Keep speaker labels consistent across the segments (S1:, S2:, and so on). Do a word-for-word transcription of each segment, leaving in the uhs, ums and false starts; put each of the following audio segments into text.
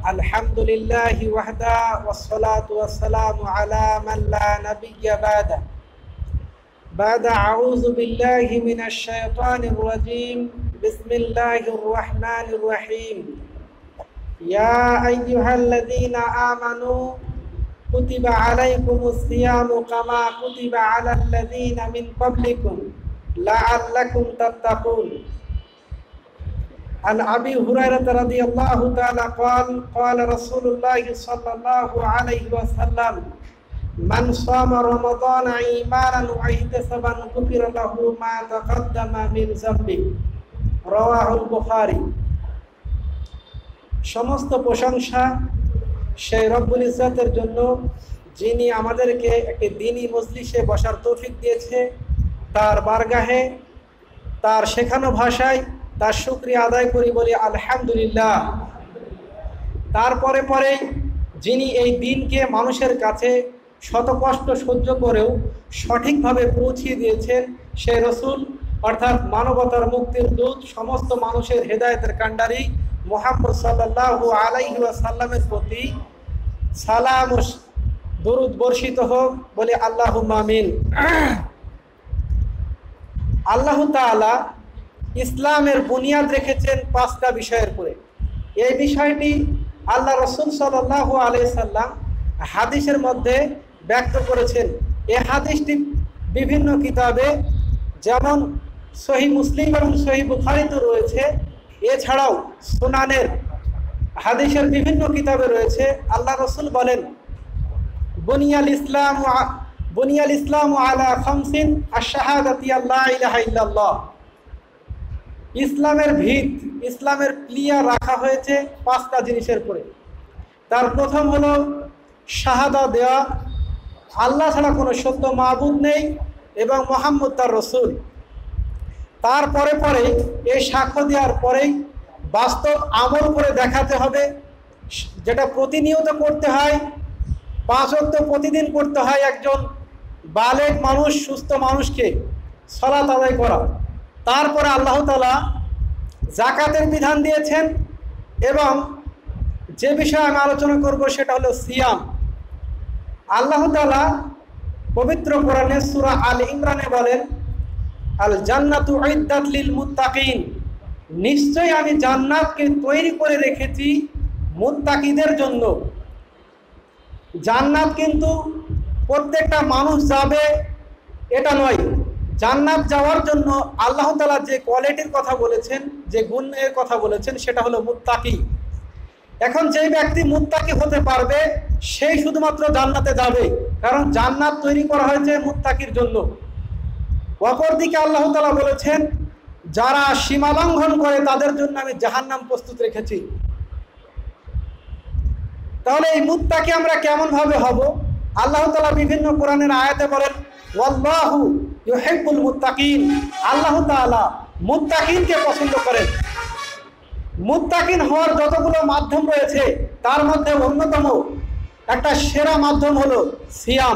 S1: আলহামদুলিল্লাহি ওয়াহদা ওয়াসসালাতু ওয়াসসালামু আলা মান লা নাবিয়্যা বাদা বাদা আউযু বিল্লাহি মিনাশ শাইতানির রাজীম বিসমিল্লাহির রাহমানির রহিম ইয়া আইয়ুহাল্লাযীনা আমানু কুতিবা আলাইকুমুস সিয়ামু কামা কুতিবা আলাল্লাযীনা মিন ক্বাবলিকুম লাআল্লাকুম তাত্তাকুন। عن أبي هريرة رضي الله تعالى قال قال رسول الله صلى الله عليه وسلم من صام رمضان إيمانا واحتسابا غفر له ما تقدم من ذنبه رواه البخاري। সমস্ত প্রশংসা সেই রব্বুল ইজ্জতের জন্য যিনি আমাদেরকে একটি দ্বীনি মজলিসে বসার তৌফিক দিয়েছে, তার বারগাহে তার শেখানো ভাষায় তার শুকরিয়া আদায় করি, বলি আলহামদুলিল্লাহ। তারপরে পরে যিনি এই দিনকে মানুষের কাছে শত কষ্ট সহ্য করেও সঠিকভাবে পৌঁছিয়ে দিয়েছেন সেই রসুল অর্থাৎ মানবতার মুক্তির দূত, সমস্ত মানুষের হেদায়েতের কাণ্ডারি মুহাম্মদ সাল্লাল্লাহু আলাইহি ওয়াসাল্লামের প্রতি সালাম ও দরুদ বর্ষিত হোক, বলে আল্লাহুম্মা আমিন। আল্লাহ তাআলা ইসলামের বুনিয়াদ রেখেছেন পাঁচটা বিষয়ের উপরে। এই বিষয়টি আল্লাহ রসুল সাল্লাল্লাহু আলাইহি সাল্লাম হাদিসের মধ্যে ব্যক্ত করেছেন। এই হাদিসটি বিভিন্ন কিতাবে যেমন সহিহ মুসলিম এবং সহিহ বুখারীতে রয়েছে, এছাড়াও সুনানের হাদিসের বিভিন্ন কিতাবে রয়েছে। আল্লাহ রসুল বলেন, বুনিয়াল ইসলাম বুনিয়াল ইসলাম আলা খামসিন আশ-শাহাদাতি আল্লা ইলাহা ইল্লাল্লাহ। ইসলামের ভিত, ইসলামের প্লিয়ার রাখা হয়েছে পাঁচটা জিনিসের উপরে। তার প্রথম হলো শাহাদা দেওয়া, আল্লাহ ছাড়া কোনো সত্য মাবুদ নেই এবং মুহাম্মদ তার রসুল। তারপরে পরে এই সাক্ষ্য দেওয়ার পরেই বাস্তব আমল করে দেখাতে হবে, যেটা প্রতিনিয়ত করতে হয়। পাঁচ ওয়াক্ত প্রতিদিন করতে হয় একজন বালেগ মানুষ, সুস্থ মানুষকে সালাত আদায় করা। তারপরে আল্লাহ তাআলা যাকাতের বিধান দিয়েছেন এবং যে বিষয়ে আমি আলোচনা করব সেটা হলো সিয়াম। আল্লাহ তাআলা পবিত্র কোরআনে সূরা আল ইমরানে বলেন, আল জান্নাতু উইদ্দাত লিল মুত্তাকিন, নিশ্চয়ই আমি জান্নাতকে তৈরি করে রেখেছি মুত্তাকিদের জন্য। জান্নাত কিন্তু প্রত্যেকটা মানুষ যাবে এটা নয়। জান্নাত যাওয়ার জন্য আল্লাহ তাআলা যে কোয়ালিটির কথা বলেছেন, যে গুণের কথা বলেছেন, সেটা হলো মুত্তাকি। এখন যেই ব্যক্তি মুত্তাকি হতে পারবে সেই শুধুমাত্র জান্নাতে যাবে, কারণ জান্নাত তৈরি করা হয়েছে মুত্তাকির জন্য। অপরদিকে আল্লাহ তাআলা বলেছেন, যারা সীমা লঙ্ঘন করে তাদের জন্য আমি জাহান্নাম প্রস্তুত রেখেছি। তাহলে এই মুত্তাকি আমরা কেমন ভাবে হব? আল্লাহ তাআলা বিভিন্ন কোরআনের আয়াতে বলেন, ওয়াল্লাহু ইউহিব্বুল মুত্তাকিন, আল্লাহ তাআলা মুত্তাকিনকে পছন্দ করেন। মুত্তাকিন হওয়ার যতগুলো মাধ্যম রয়েছে তার মধ্যে অন্যতম একটা সেরা মাধ্যম হলো সিয়াম।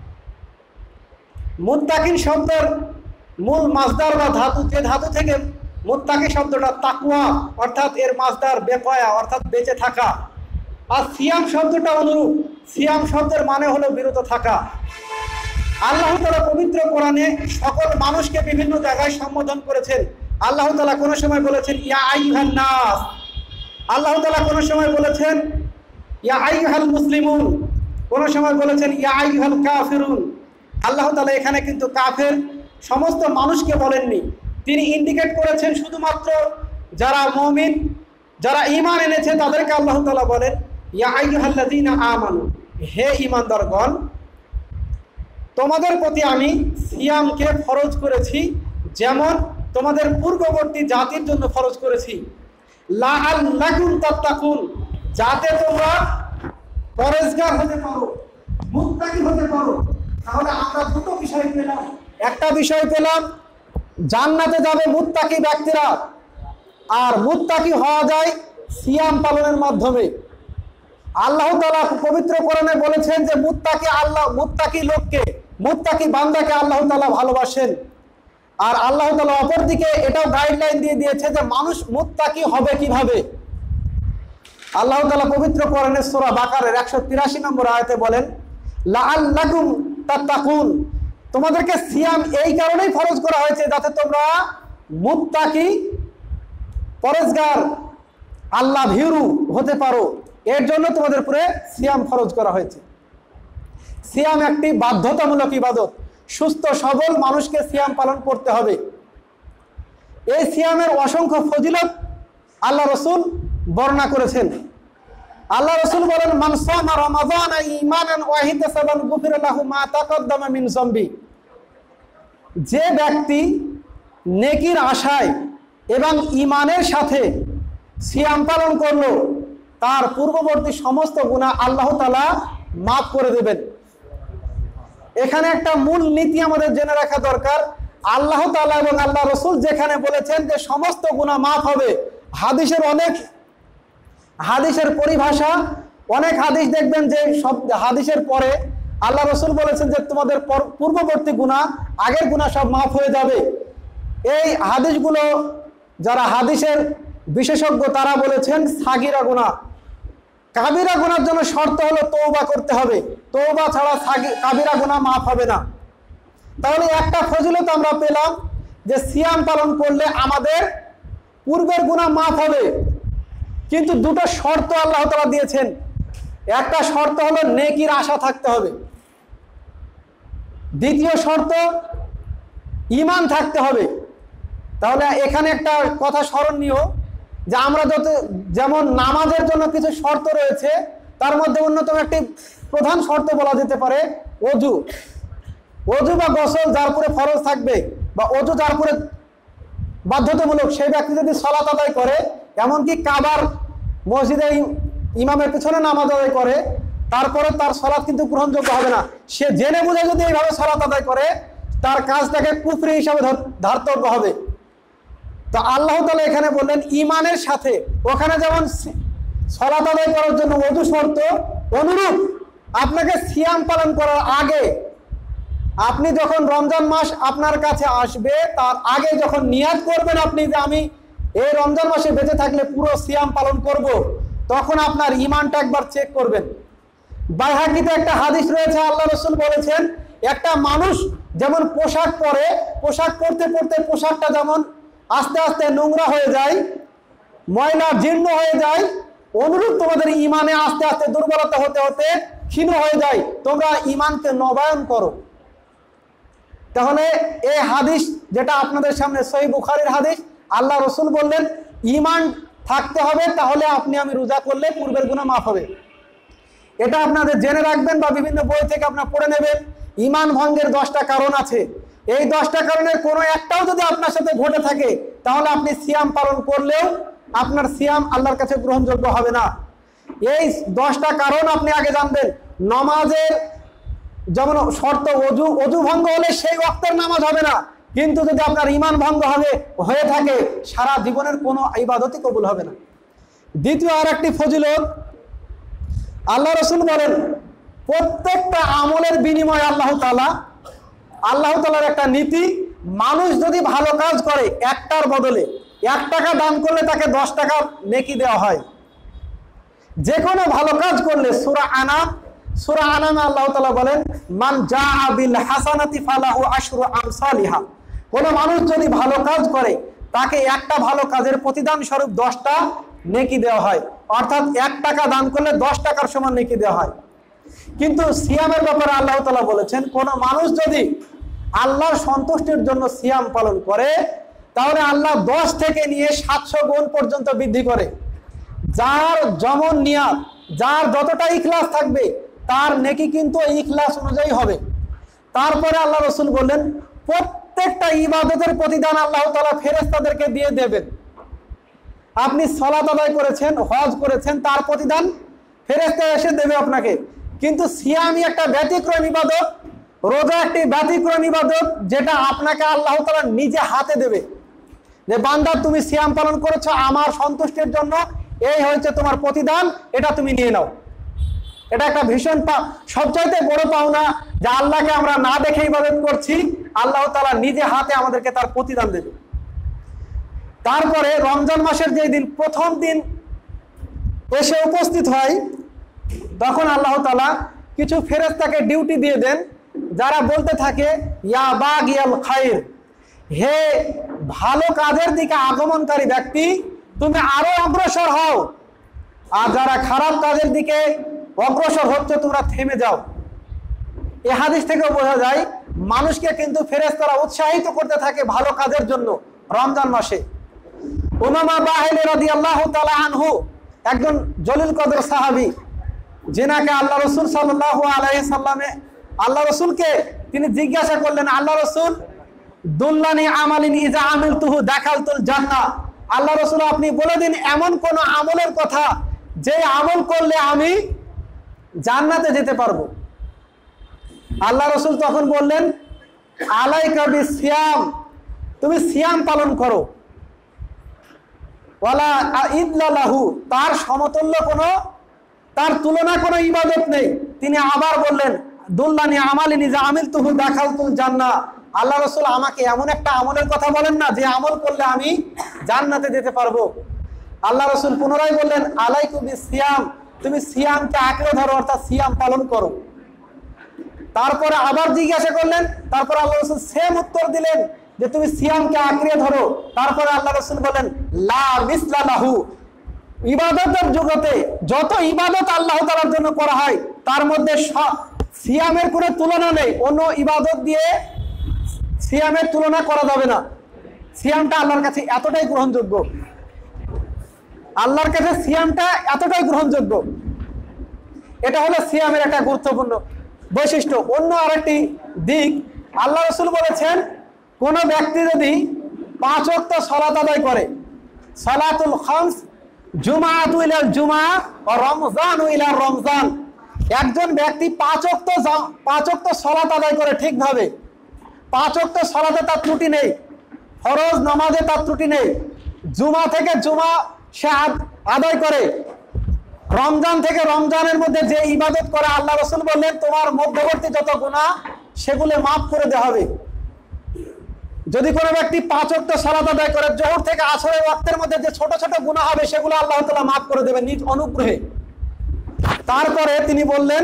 S1: মুত্তাকিন শব্দের মূল মাসদার বা ধাতু, যে ধাতু থেকে মুত্তাকি শব্দটা তাকওয়া অর্থাৎ এর মাসদার বেকয়া অর্থাৎ বেঁচে থাকা, আর সিয়াম শব্দটা অনুরূপ। সিয়াম শব্দের মানে হলো বিরত থাকা। আল্লাহ তাআলা পবিত্র কোরআনে সকল মানুষকে বিভিন্ন জায়গায় সম্বোধন করেছেন। আল্লাহ তাআলা কোনো সময় বলেছেন ইয়া আইয়ুহান নাস, আল্লাহ তাআলা কোনো সময় বলেছেন ইয়া আইয়ুহাল মুসলিমুন, কোনো সময় বলেছেন ইয়া আইয়ুহাল কাফিরুন। আল্লাহ তাআলা এখানে কিন্তু কাফের সমস্ত মানুষকে বলেননি, তিনি ইন্ডিকেট করেছেন শুধুমাত্র যারা মুমিন, যারা ঈমান এনেছে তাদেরকে আল্লাহ তাআলা বলেন ইয়া আইয়ুহাল্লাযীনা আমানু, হে ঈমানদারগণ, তোমাদের প্রতি আমি সিয়ামকে ফরজ করেছি যেমন তোমাদের পূর্ববর্তী জাতির জন্য ফরজ করেছি, লাআল্লাকুম তাত্তাকুন, যাতে তোমরা পরহেজগার হতে পারো, মুত্তাকি হতে পারো। তাহলে আমরা দুটো বিষয় পেলাম। একটা বিষয় পেলাম জান্নাতে যাবে মুত্তাকি ব্যক্তিরা, আর মুত্তাকি হওয়া যায় সিয়াম পালনের মাধ্যমে। আল্লাহ তাআলা পবিত্র কোরআনে বলেছেন যে মুত্তাকি আল্লাহ মুত্তাকি লোককে, মুত্তাকি বান্দাকে আল্লাহ তাআলা ভালোবাসেন। আর আল্লাহ তাআলা অপরদিকে এটাও গাইডলাইন দিয়ে দিয়েছে যে মানুষ মুত্তাকি হবে কিভাবে। আল্লাহ তাআলা পবিত্র কোরআনের সূরা বাকারার একশো তিরাশি নম্বর আয়াতে বলেন, লাআল্লাকুম তাত্তাকুন, তোমাদেরকে সিয়াম এই কারণেই ফরজ করা হয়েছে যাতে তোমরা মুত্তাকি, পরহেজগার, আল্লাহ ভীরু হতে পারো। এর জন্য তোমাদের উপরে সিয়াম ফরজ করা হয়েছে। সিয়াম একটি বাধ্যতামূলক ইবাদত। সুস্থ সবল মানুষকে সিয়াম পালন করতে হবে। এই সিয়ামের অসংখ্য ফজিলত আল্লাহ রসুল বর্ণনা করেছেন। আল্লাহ রসুল বলেন, মান সামা রমাযানা ঈমানান ওয়া ইহতিসাবান গুফিরা লাহু মা তাকাদ্দামা মিন যামবি। যে ব্যক্তি নেকির আশায় এবং ঈমানের সাথে সিয়াম পালন করলো, তার পূর্ববর্তী সমস্ত গুনাহ আল্লাহ তাআলা মাফ করে দেবেন। এখানে একটা মূল নীতি আমাদের জেনে রাখা দরকার। আল্লাহ তাআলা এবং আল্লাহ রসুল যেখানে বলেছেন যে সমস্ত গুনাহ মাফ হবে, হাদিসের অনেক হাদিসের পরিভাষা, অনেক হাদিস দেখবেন যে সব হাদিসের পরে আল্লাহ রসুল বলেছেন যে তোমাদের পূর্ববর্তী গুনাহ, আগের গুনাহ সব মাফ হয়ে যাবে। এই হাদিসগুলো যারা হাদিসের বিশেষজ্ঞ তারা বলেছেন সাগিরা গুনাহ। কাবিরা গুনার জন্য শর্ত হলো তওবা করতে হবে, তওবা ছাড়া কাবিরা গুনাহ মাফ হবে না। তাহলে একটা ফজিলত আমরা পেলাম যে সিয়াম পালন করলে আমাদের পূর্বের গুনাহ মাফ হবে, কিন্তু দুটো শর্ত আল্লাহ তাআলা দিয়েছেন। একটা শর্ত হলো নেকির আশা থাকতে হবে, দ্বিতীয় শর্ত ঈমান থাকতে হবে। তাহলে এখানে একটা কথা স্মরণীয় যে আমরা যত যেমন নামাজের জন্য কিছু শর্ত রয়েছে, তার মধ্যে অন্যতম একটি প্রধান শর্ত বলা যেতে পারে ওযু। ওযু বা গোসল যার উপরে ফরজ থাকবে, বা ওযু যার উপরে বাধ্যতামূলক, সেই ব্যক্তি যদি সালাত আদায় করে, এমনকি কাবার মসজিদে ইমামের পিছনে নামাজ আদায় করে, তারপরে তার সালাত কিন্তু গ্রহণযোগ্য হবে না। সে জেনে বুঝে যদি এইভাবে সালাত আদায় করে, তার কাজটাকে কুফরি হিসাবে ধার্তব্য হবে। তো আল্লাহ তাআলা এখানে বললেন ঈমানের সাথে, ওখানে যেমন সালাত আদায় করার জন্য ওযু শর্ত, অনুরূপ আপনাকে সিয়াম পালন করার আগে, আপনি যখন রমজান মাস আপনার কাছে আসবে, তার আগে যখন নিয়াত করবেন আপনি যে আমি এই রমজান মাসে বেঁচে থাকলে পুরো সিয়াম পালন করব, তখন আপনার ঈমানটা একবার চেক করবেন। বাইহাকিতে একটা হাদিস রয়েছে, আল্লাহ রাসূল বলেছেন একটা মানুষ যেমন পোশাক পরে, পোশাক পরতে পরতে পোশাকটা যেমন আস্তে আস্তে নোংরা হয়ে যায়, ময়লা জীর্ণ হয়ে যায়, অনুরূপ তোমাদের ঈমানে আস্তে আস্তে দুর্বলতা হতে হতে ক্ষীণ হয়ে যায়। তোমরা ঈমানকে নবায়ন করো। তাহলে এই হাদিস যেটা আপনাদের সামনে সহিহ বুখারীর হাদিস, আল্লাহ রসুল বললেন ঈমান থাকতে হবে, তাহলে আপনি আমি রোজা করলে পূর্বের গুনাহ মাফ হবে। এটা আপনাদের জেনে রাখবেন বা বিভিন্ন বই থেকে আপনারা পড়ে নেবেন। ঈমান ভঙ্গের দশটা কারণ আছে। এই দশটা কারণের কোনো একটাও যদি আপনার সাথে ঘটে থাকে, তাহলে আপনি সিয়াম পালন করলেও আপনার সিয়াম আল্লাহর কাছে গ্রহণযোগ্য হবে না। এই দশটা কারণ আপনি আগে জানবেন। নামাজের যেমন শর্ত ওযু, ওযু ভঙ্গ হলে সেই ওয়াক্তের নামাজ হবে না, কিন্তু যদি আপনার ঈমান ভঙ্গ হবে হয়ে থাকে, সারা জীবনের কোনো ইবাদতই কবুল হবে না। দ্বিতীয় আর একটি ফজিলত, আল্লাহ রাসূল বলেন প্রত্যেকটা আমলের বিনিময়ে আল্লাহ তাআলা আল্লাহ তাআলার একটা নীতি, মানুষ যদি ভালো কাজ করে একটার বদলে এক টাকা দান করলে তাকে দশ টাকা নেকি দেওয়া হয়। যে কোনো ভালো কাজ করলে, সূরা আনাম সূরা আনামে আল্লাহ তাআলা বলেন মান জাআ বিল হাসানাতি ফালাহু আশরু আমসালিহা। কোন মানুষ যদি ভালো কাজ করে তাকে একটা ভালো কাজের প্রতিদান স্বরূপ দশটা নেকি দেওয়া হয়, অর্থাৎ এক টাকা দান করলে দশ টাকার সমান নেকি দেওয়া হয়। কিন্তু সিয়ামের ব্যাপারে আল্লাহ তাআলা বলেছেন কোন মানুষ যদি আল্লাহর সন্তুষ্টির জন্য সিয়াম পালন করে, তাহলে আল্লাহ দশ থেকে নিয়ে সাতশো গুণ পর্যন্ত বৃদ্ধি করে। যার যেমন নিয়াত, যার যতটা ইখলাস থাকবে তার নেকি কিন্তু ইখলাস অনুযায়ী হবে। তারপরে আল্লাহ রাসূল বললেন প্রত্যেকটা ইবাদতের প্রতিদান আল্লাহ তাআলা ফেরেশতাদেরকে দিয়ে দেবেন। আপনি সালাত আদায় করেছেন, হজ করেছেন, তার প্রতিদান ফেরেশতা এসে দেবে আপনাকে। কিন্তু সিয়ামই একটা ব্যতিক্রম ইবাদত, রোজা একটি ব্যতিক্রম ইবাদত, যেটা আপনাকে আল্লাহ তাআলা নিজে হাতে দেবে যে বান্দা তুমি সিয়াম পালন করেছো আমার সন্তুষ্টির জন্য, এই হয়েছে তোমার প্রতিদান, এটা তুমি নিয়ে নাও। এটা একটা ভীষণ সবচাইতে বড় পাওনা যে আল্লাহকে আমরা না দেখে ইবাদত করছি, আল্লাহ তাআলা নিজে হাতে আমাদেরকে তার প্রতিদান দেবে। তারপরে রমজান মাসের যে দিন প্রথম দিন এসে উপস্থিত হয়, তখন আল্লাহ তাআলা কিছু ফেরেশতাকে ডিউটি দিয়ে দেন, যারা বলতে থাকে ইয়া বাগিয়াল খায়র, হে ভালো কাজের দিকে আগমনকারী ব্যক্তি, তুমি আরো অগ্রসর হও, আর যারা খারাপ কাজের দিকে অগ্রসর হচ্ছে তোমরা থেমে যাও। এই হাদিস থেকে বোঝা যায় মানুষকে কিন্তু ফেরেশতারা উৎসাহিত করতে থাকে ভালো কাজের জন্য রমজান মাসে। উমামা বাহিলী রাদিয়াল্লাহু তাআলা আনহু একজন জলিল কদর সাহাবী, যিনাকে আল্লাহ রাসূল সাল্লাল্লাহু আলাইহি সাল্লামে আল্লাহ রাসূলকে তিনি জিজ্ঞাসা করলেন, আল্লাহ রাসূল দুল্লানি আমালিন ইজা আমিলতুহু দাখালতুল জান্নাহ, আল্লাহ রাসূল আপনি বলে দিন এমন কোন আমলের কথা যে আমল করলে আমি জান্নাতে যেতে পারবো। আল্লাহ রাসূল তখন বললেন আলাইকা বিসিয়াম, তুমি সিয়াম পালন করো, ওয়ালা ইদলাহু, তার সমতুল্য কোনো তার তুলনা কোনো ইবাদত নেই। তিনি আবার বললেন দুল্লানি আমালিন ইজা আমিলতুহু দাখালতুল জান্নাহ, আল্লাহ রাসূল আমাকে এমন একটা আমলের কথা বলেন না যে আমল করলে আমি জান্নাতে যেতে পারবো। আল্লাহ রাসূল পুনরায় বললেন আলাইকু বিসিয়াম, তুমি সিয়ামকে আঁকড়ে ধরো, অর্থাৎ সিয়াম পালন করো। তারপরে আবার জিজ্ঞাসা করলেন, তারপর আল্লাহ রাসূল সেম উত্তর দিলেন যে তুমি সিয়ামকে আঁকড়ে ধরো। তারপরে আল্লাহ রাসূল বলেন লা মিসলা লাহু, ইবাদতের জগতে যত ইবাদত আল্লাহ তাআলার জন্য করা হয় তার মধ্যে সিয়ামের কোনো তুলনা নেই। অন্য ইবাদত দিয়ে সিয়ামের তুলনা করা যাবে না। সিয়ামটা আল্লাহর কাছে এতটাই গ্রহণযোগ্য, আল্লাহর কাছে সিয়ামটা এতটাই গ্রহণযোগ্য। এটা হলো সিয়ামের একটা গুরুত্বপূর্ণ বৈশিষ্ট্য। অন্য আরেকটি দিক, আল্লাহ রাসূল বলেছেন কোন ব্যক্তি যদি পাঁচ ওয়াক্ত সালাত আদায় করে, সালাতুল খামস জুমাআতু ইলাল জুমআ ওয়া রমজানু ইলা রমজান, একজন ব্যক্তি পাঁচ ওয়াক্ত পাঁচ ওয়াক্ত সালাত আদায় করে ঠিকভাবে, পাঁচ ওয়াক্ত সালাতে তার ত্রুটি নেই, ফরজ নামাজে তার ত্রুটি নেই, জুমা থেকে জুমা সে আদায় করে, রমজান থেকে রমজানের মধ্যে যে ইবাদত করে, আল্লাহ রাসূল বললেন তোমার মধ্যবর্তী যত গুনাহ সেগুলো মাফ করে দেওয়া হবে। যদি কোনো ব্যক্তি পাঁচ ওয়াক্ত সালাত আদায় করে, জোহর থেকে আসরের ওয়াক্তের মধ্যে যে ছোট ছোট গুনাহ হবে সেগুলো আল্লাহ তাআলা মাফ করে দেবেন নিজ অনুগ্রহে। তারপরে তিনি বললেন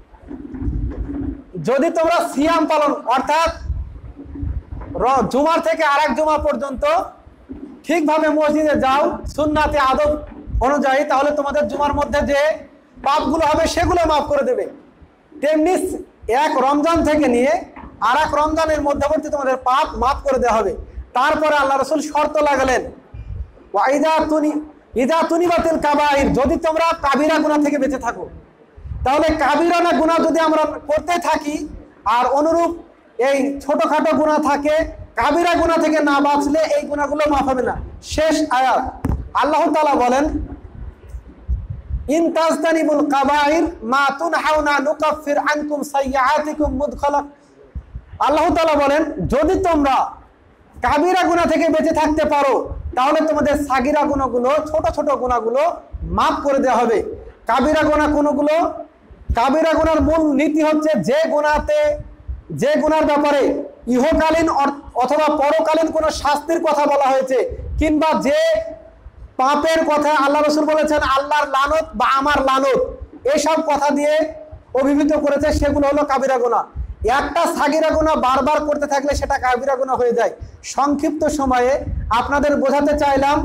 S1: যদি তোমরা সিয়াম পালন, অর্থাৎ জুমার থেকে আরেক জুমা পর্যন্ত ঠিকভাবে মসজিদে যাও সুন্নাতে আদব অনুযায়ী, তাহলে তোমাদের জুমার মধ্যে যে পাপগুলো হবে সেগুলো মাফ করে দেবে। তেমনি এক রমজান থেকে নিয়ে আর এক রমজানের মধ্যবর্তী তোমাদের পাপ মাফ করে দেওয়া হবে। তারপরে আল্লাহ রাসূল শর্ত লাগালেন ওয়াইদা তুনি ইদা তুনিবাতিল কাবাইর, যদি তোমরা কাবিরা গুনাহ থেকে বেঁচে থাকো, তাহলে কাবিরা না গুনাহ যদি আমরা করতে থাকি আর অনুরূপ এই ছোটখাটো গুনাহ থাকে, কাবিরা গুনাহ থেকে না বাঁচলে এই গুনাহগুলো মাফ হবে না। শেষ আয়াত আল্লাহ তাআলা বলেন ইন তাজতানিবুল কাবাইর মা তুনহাউনা নুকাফির আনকুম সাইয়্যাতিকুম মুদখালা, আল্লাহ তাআলা বলেন যদি তোমরা কাবিরা গুনাহ থেকে বেঁচে থাকতে পারো তাহলে তোমাদের সাগিরা গুনাহগুলো, ছোট ছোট গুনাহগুলো মাফ করে দেওয়া হবে। কাবিরা গুনাহ কোনগুলো? কাবিরা গুনার মূল নীতি হচ্ছে যে গুনাহতে যে গুনার ব্যাপারে ইহকালীন অথবা পরকালীন কোনো শাস্তির কথা বলা হয়েছে, কিংবা যে পাপের কথা আল্লাহ রাসূল বলেছেন আল্লাহর লানত বা আমার লানত, এইসব কথা দিয়ে অভিহিত করেছে, সেগুলো হলো কাবিরা গুনাহ। একটা সাগিরা গুনাহ বারবার করতে থাকলে সেটা কাবিরা গুনাহ হয়ে যায়। সংক্ষিপ্ত সময়ে আপনাদের বোঝাতে চাইলাম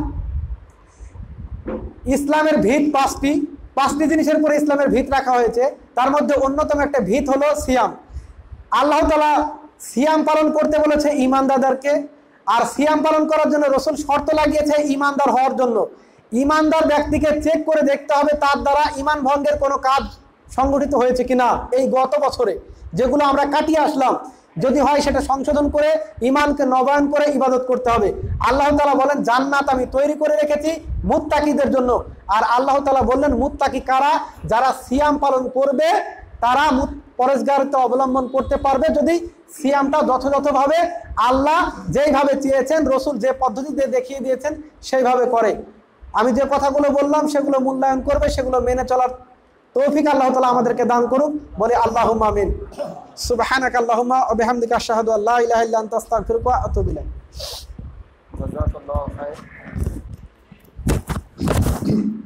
S1: ইসলামের ভিত পাঁচটি পাঁচটি জিনিসের উপরে ইসলামের ভিত রাখা হয়েছে। তার মধ্যে অন্যতম একটা ভিত হলো সিয়াম। আল্লাহ তাআলা সিয়াম পালন করতে বলেছে ঈমানদারদেরকে, আর সিয়াম পালন করার জন্য রাসূল শর্ত লাগিয়েছে ঈমানদার হওয়ার জন্য। ঈমানদার ব্যক্তিকে চেক করে দেখতে হবে তার দ্বারা ঈমান ভঙ্গের কোনো কাজ সংগঠিত হয়েছে কিনা এই গত বছরে যেগুলো আমরা কাটিয়ে আসলাম, যদি হয় সেটা সংশোধন করে ঈমানকে নবায়ন করে ইবাদত করতে হবে। আল্লাহ তাআলা বলেন জান্নাত আমি তৈরি করে রেখেছি মুত্তাকিদের জন্য, আর আল্লাহ তাআলা বললেন মুত্তাকি কারা? যারা সিয়াম পালন করবে তারা পরেজগারিতা অবলম্বন করতে পারবে যদি সিয়ামটা যথাযথভাবে আল্লাহ যেইভাবে চেয়েছেন, রসুল যে পদ্ধতিতে দেখিয়ে দিয়েছেন সেইভাবে করে। আমি যে কথাগুলো বললাম সেগুলো মূল্যায়ন করবে, সেগুলো মেনে চলার তৌফিক আল্লাহ তাআলা আমাদেরকে দান করুক, বলে আল্লাহুম্মা আমিন। সুবহানাকা আল্লাহুম্মা ওয়া বিহামদিকা আশহাদু আল্লা ইলাহা ইল্লা আনতা আস্তাগফিরুকা ওয়া আতুবু ইলাইক। জাযাকাল্লাহু খাইর।